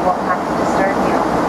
won't have to disturb you.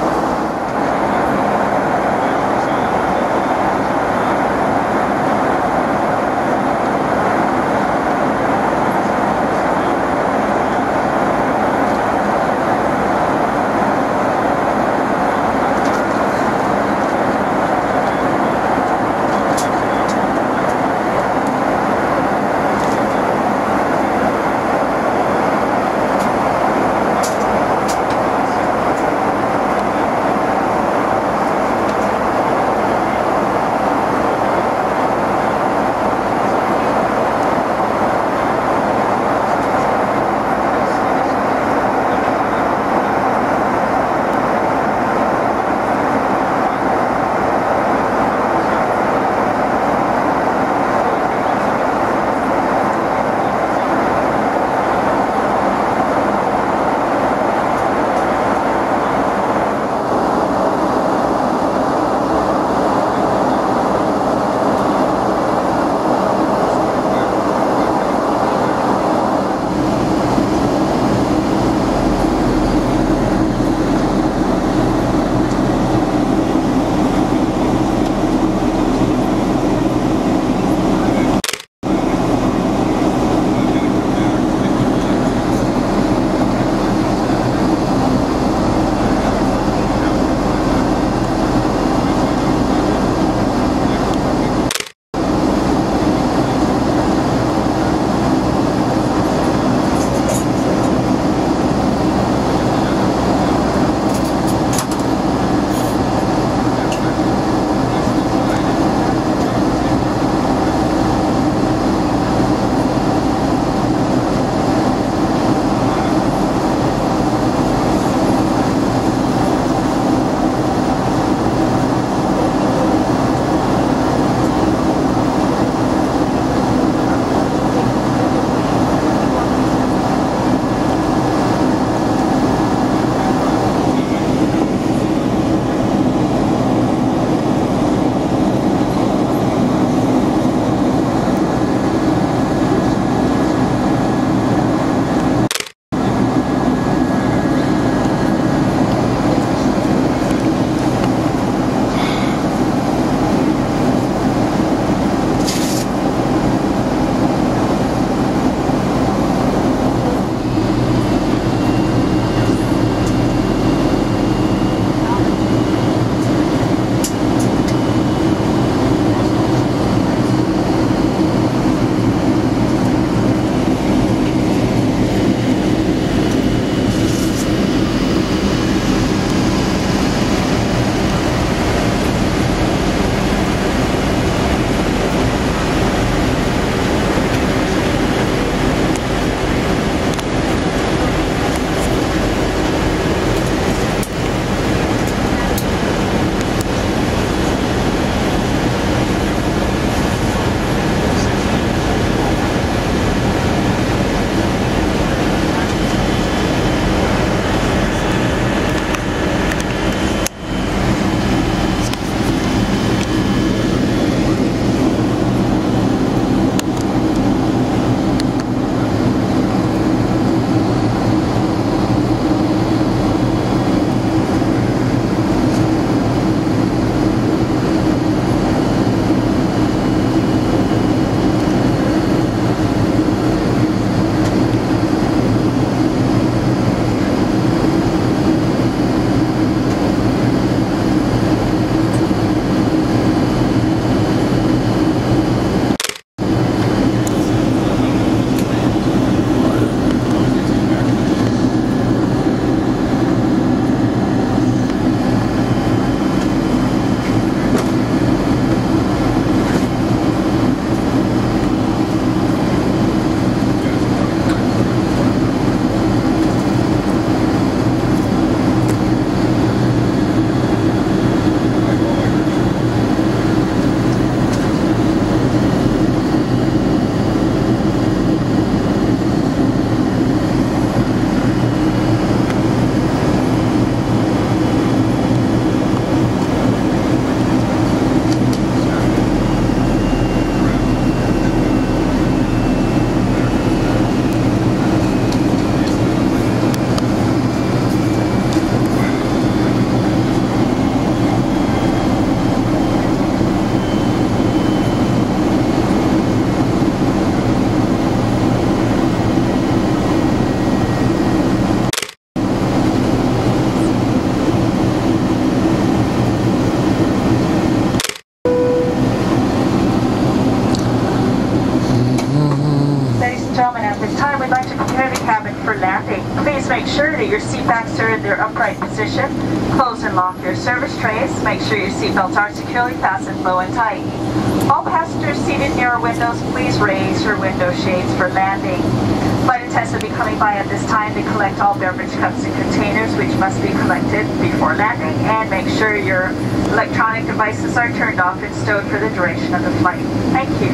that your seat backs are in their upright position. Close and lock your service trays. Make sure your seat belts are securely fastened low and tight. All passengers seated near our windows, please raise your window shades for landing. Flight attendants will be coming by at this time to collect all beverage cups and containers, which must be collected before landing, and make sure your electronic devices are turned off and stowed for the duration of the flight. Thank you.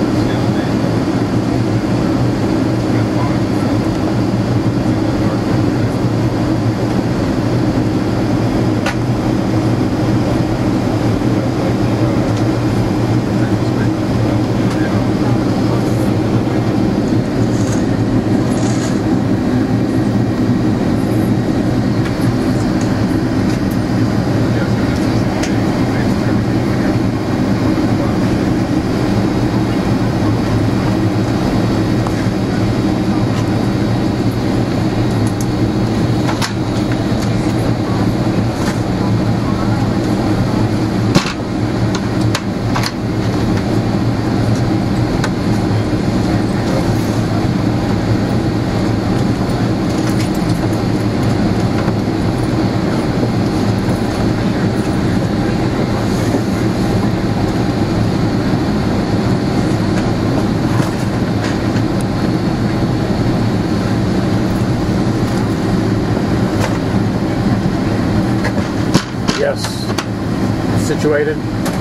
Yes. Situated?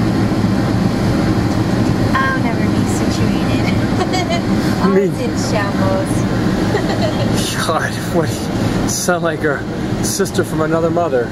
I'll never be situated. Always in shambles. God, what? You sound like a sister from another mother.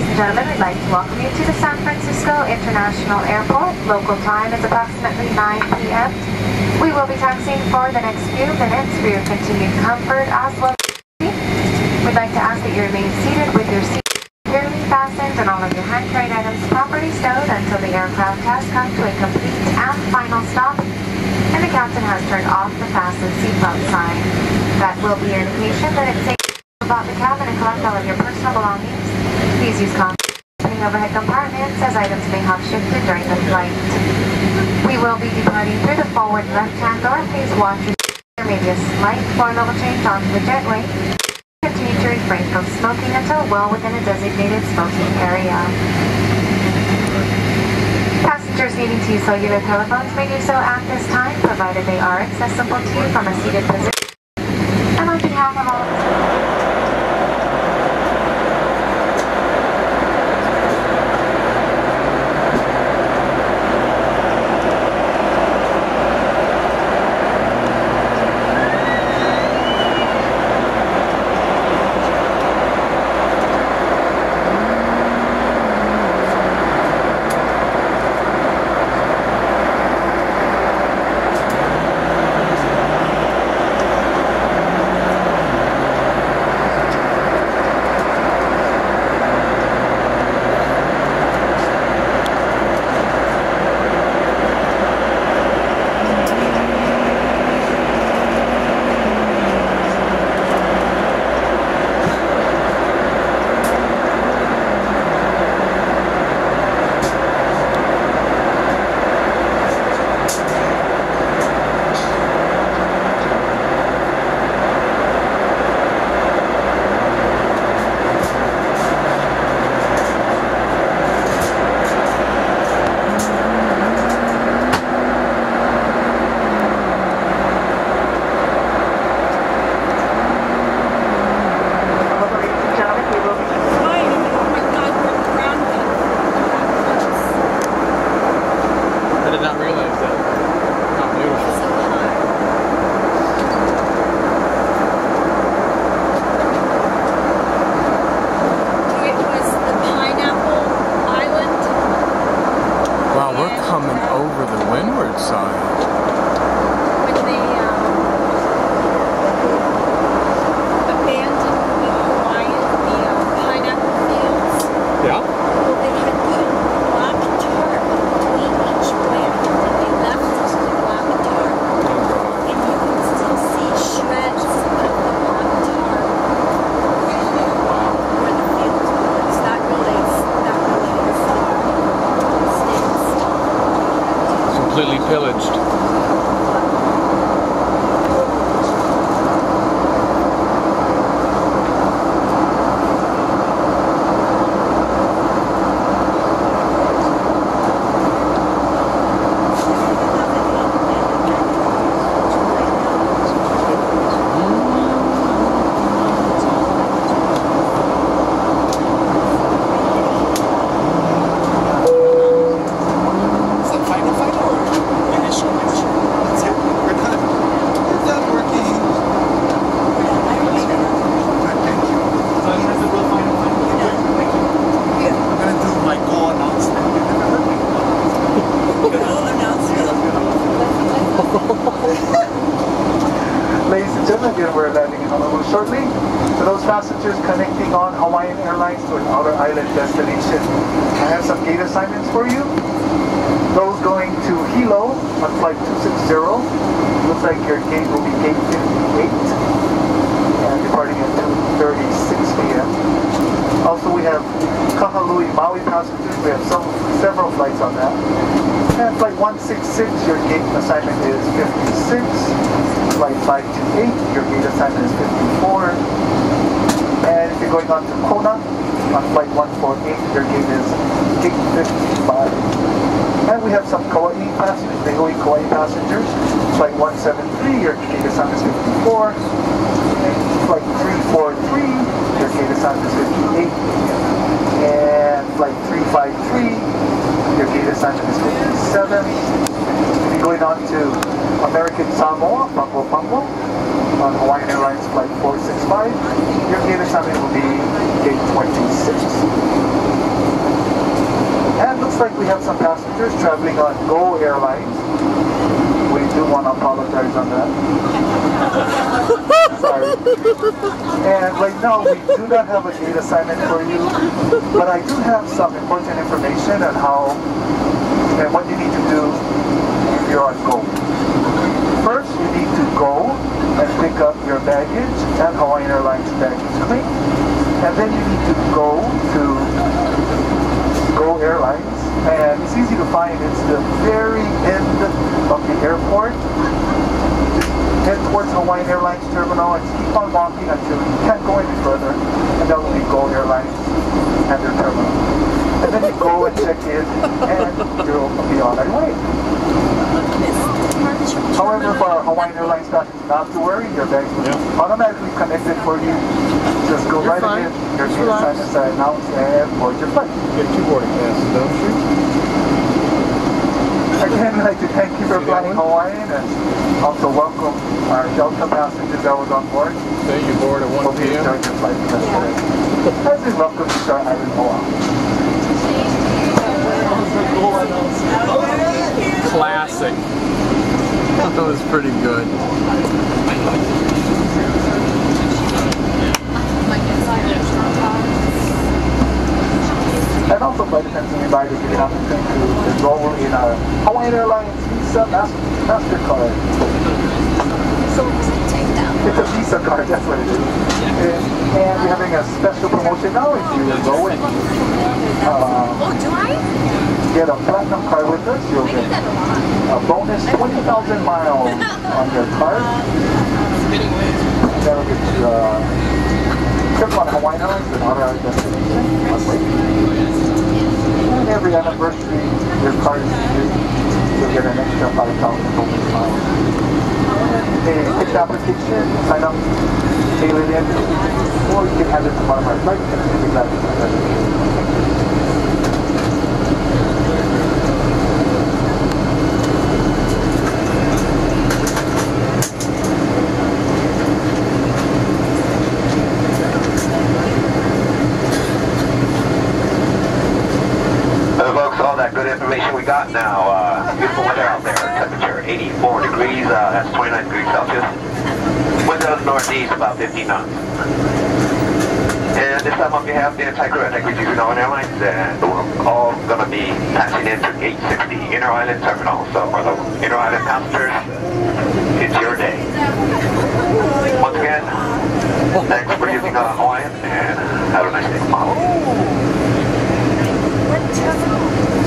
and gentlemen, we'd like to welcome you to the San Francisco International Airport. Local time is approximately 9 p.m. We will be taxiing for the next few minutes for your continued comfort as well as safety. We'd like to ask that you remain seated with your seat securely fastened and all of your hand carried items properly stowed until the aircraft has come to a complete and final stop and the captain has turned off the fasten seatbelt sign. That will be your indication that it's safe to about the cabin and collect all of your personal belongings. Please use caution opening overhead compartments as items may have shifted during the flight. We will be departing through the forward left-hand door. Please watch your there may be a slight floor level change onto the jetway. Continue to refrain from smoking until well within a designated smoking area. Passengers needing to use cellular telephones may do so at this time, provided they are accessible to you from a seated position. And on behalf of all of us, coming over the Windward side. When they abandoned the Hawaiian, the pineapple fields. Yeah? Well, they had put black tar between each plant, and they left the black tar. And you can still see shreds of the black tar where the fields were. So that really is Completely pillaged. Ladies and gentlemen, again, we're landing in Honolulu shortly. For those passengers connecting on Hawaiian Airlines to an outer island destination, I have some gate assignments for you. Those going to Hilo on flight 260, looks like your gate will be gate 58 and departing at 2:36 p.m. Also, we have Kahului Maui passengers. We have several flights on that. And flight 166, your gate assignment is 56. Flight 528, your gate assignment is 54. And if you're going on to Kona, on flight 148, your gate is gate 55. And we have some Kauai passengers, Nihui Kauai passengers. Flight 173, your gate assignment is 54. And flight 343, your gate assignment is 58. And flight 353, your gate assignment is 57. If you're going on to American Samoa, Pago on Hawaiian Airlines flight 465, your gate assignment will be gate 26. Looks like we have some passengers traveling on Go Airlines. We do want to apologize on that. Sorry. And right now we do not have a gate assignment for you, but I do have some important information on how and what you need to do if you're on Go. First, you need to go and pick up your baggage at Hawaiian Airlines baggage claim. And then you need to go to Go Airlines. And it's easy to find. It's the very end of the airport. Head towards Hawaiian Airlines terminal and keep on walking until you can't go any further. And that will be Go Airlines and their terminal. And then you go and check in and you'll be on your way. However, for our Hawaiian Airlines passengers, not to worry, your bags will be automatically connected for you. Just go right ahead, your gate assignments are announced and board your flight. Get 2 boarding passes, don't you? Again, I'd like to thank you for flying Hawaiian and also welcome our Delta passengers that was on board. Say you board at 1 Hope you p.m. enjoyed your flight with us today. As we welcome you to our island, Oahu. Classic. That was pretty good. And also flight attendants will be by to give you an opportunity to enroll in our Hawaiian Airlines Visa MasterCard. So take down. It's a Visa card, that's what it is. And we're having a special promotion now if you enroll in. Oh, do I? Get a platinum card with us, you'll get a bonus 20,000 miles on your card. And that'll get you a trip on Hawaiian Airlines and other destinations. And every anniversary your card is used, you'll get an extra 5,000 bonus miles. And take the application, sign up, mail it in, or you can have it to one of our flight attendants. We'll be glad to send it. Good information we got now. Beautiful weather out there. Temperature 84 degrees. That's 29 degrees Celsius. Wind out of the northeast, about 15 knots. And this time on behalf of the anti-crew, I think we're using Hawaiian Airlines, and we're all going to be passing into Gate 60, Inner Island Terminal. So for the Inner Island passengers, it's your day. Once again, thanks for using Hawaiian, and have a nice day. What terminal?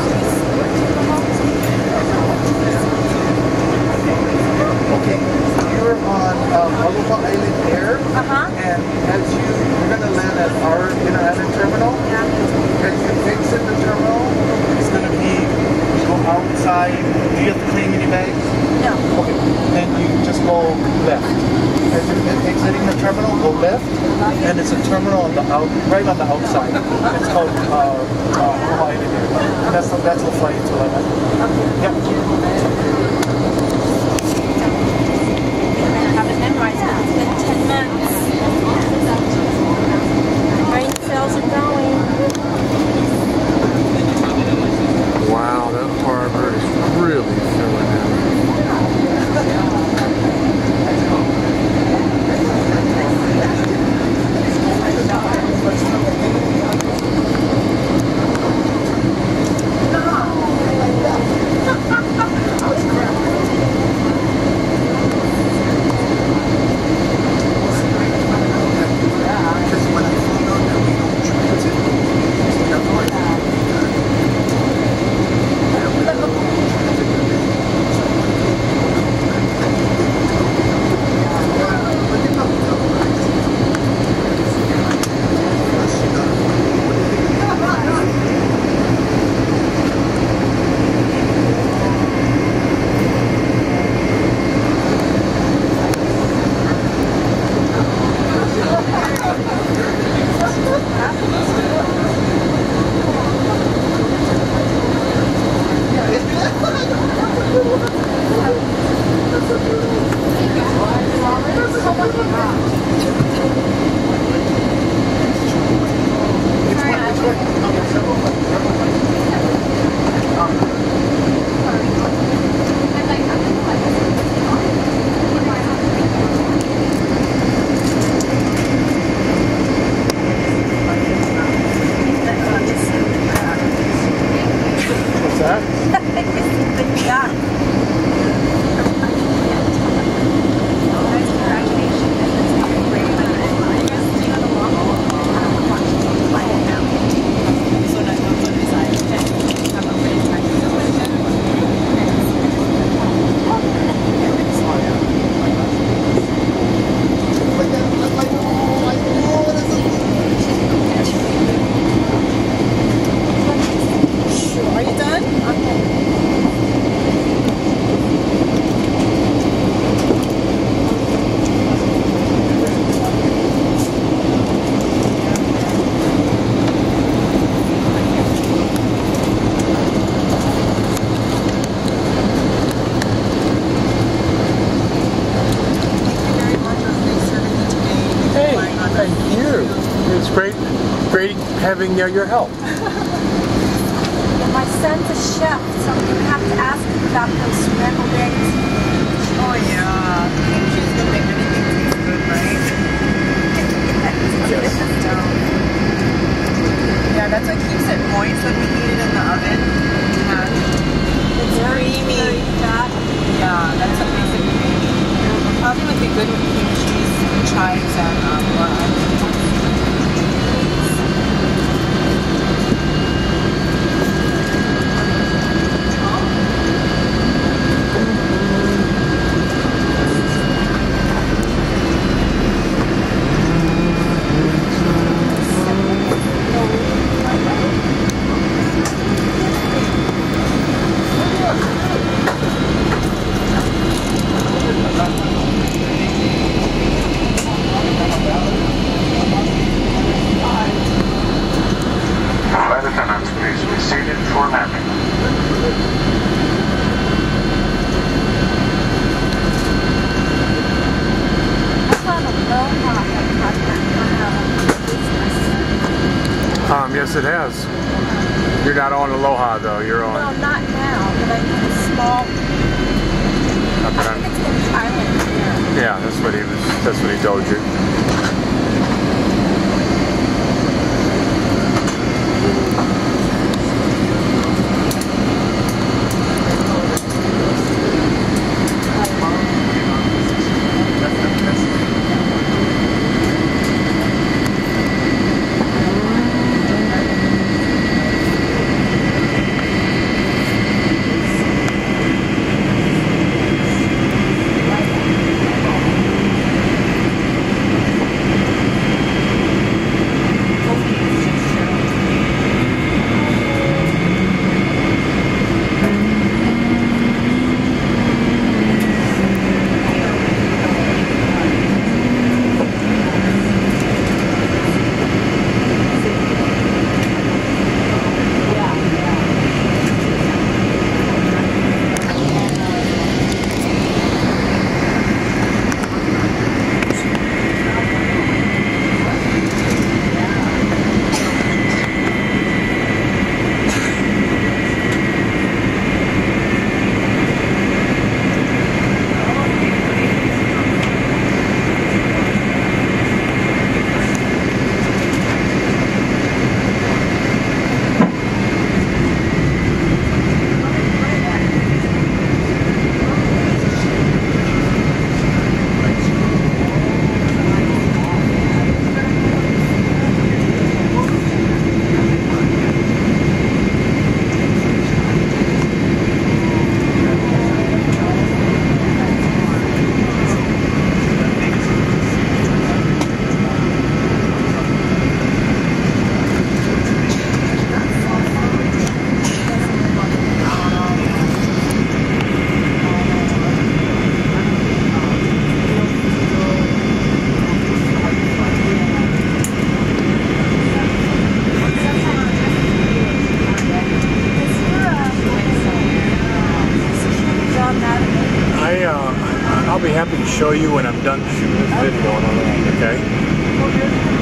Okay, you're on Aloha Island Air, and as you're going to land at our Inner Island terminal, as you exit the terminal, it's going to be, you go outside. Do you have to claim any bags? No. Okay, then you just go left. As you're exiting the terminal, go left, and it's a terminal on the right on the outside. It's called Aloha Island Air. And that's the flight to London. Yep. It's been 10 months. Brain cells are going. Wow, that harbor is really filling out. It's great having your help. My son's a chef, so I'm gonna have to ask him about those scrambled eggs. Oh yeah, cream cheese will make anything taste good, right? Yes. Yeah, that's what keeps it moist when we heat it in the oven. It's creamy. Very fat. Yeah, that's what makes it creamy. It probably would be good with cream cheese, chives, and more onions. Flight attendants, please be seated for landing. Yes, it has. You're not on Aloha though. You're on. Well, not now, but I mean a small. I think it's in the island here. Yeah, that's what he told you. I'll be happy to show you when I'm done shooting this video on Honolulu, okay?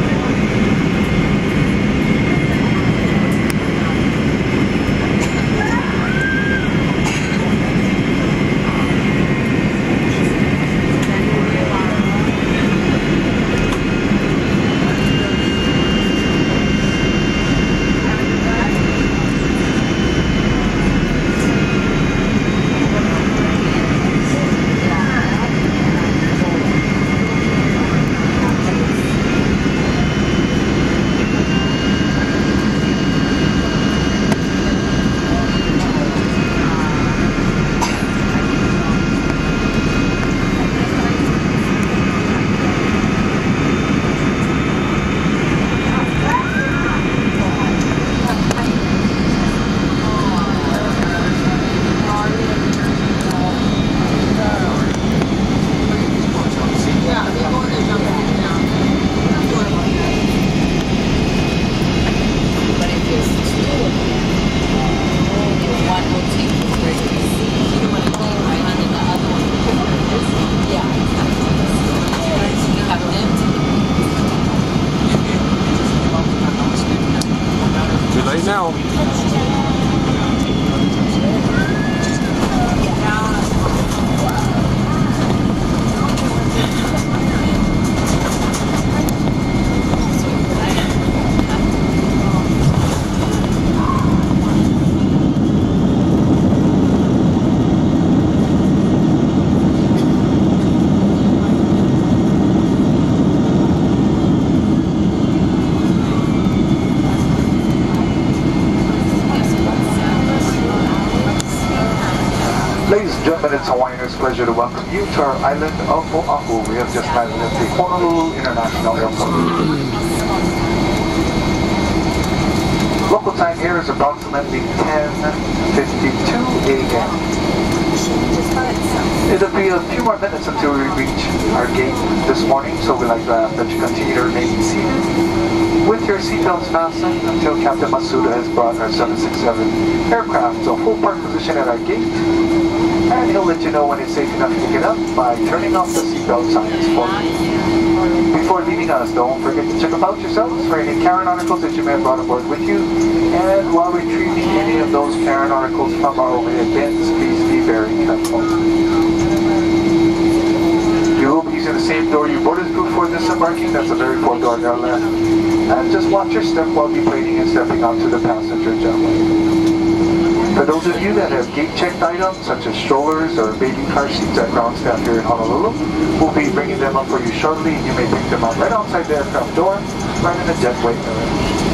right now. Ladies and gentlemen, it's Hawaiian's pleasure to welcome you to our island of Oahu. We have just landed at the Honolulu International Airport. Local time here is approximately 10:52 a.m. It'll be a few more minutes until we reach our gate this morning, so we'd like to ask that you continue to remain seated with your seatbelts fastened until Captain Masuda has brought our 767 aircraft to a full park position at our gate. And he'll let you know when it's safe enough to get up by turning off the seatbelt signs for you. Before leaving us, don't forget to check about yourselves for any Karen articles that you may have brought aboard with you. And while retrieving any of those Karen articles from our overhead bins, please be very careful. You will be using the same door you boarded through for disembarking. That's a very four-door airlift. And just watch your step while deplaning and stepping onto the passenger jetway. For those of you that have gate-checked items, such as strollers or baby car seats at ground staff here in Honolulu, we'll be bringing them up for you shortly. You may pick them up right outside the aircraft door, right in the jetway area.